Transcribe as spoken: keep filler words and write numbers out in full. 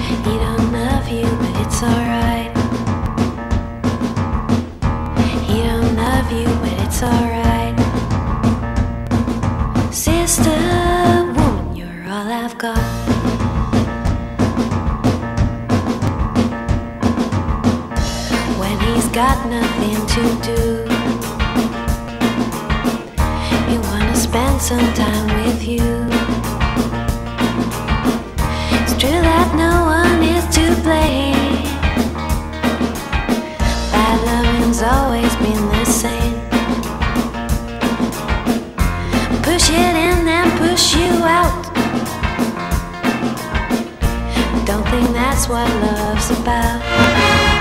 He don't love you, but it's alright. He don't love you, but it's alright. Sister, woman, you're all I've got. When he's got nothing to do, you wanna spend some time with you. It's true that no one is to blame. Bad loving's always been the same. Push it in and push you out. Don't think that's what love's about.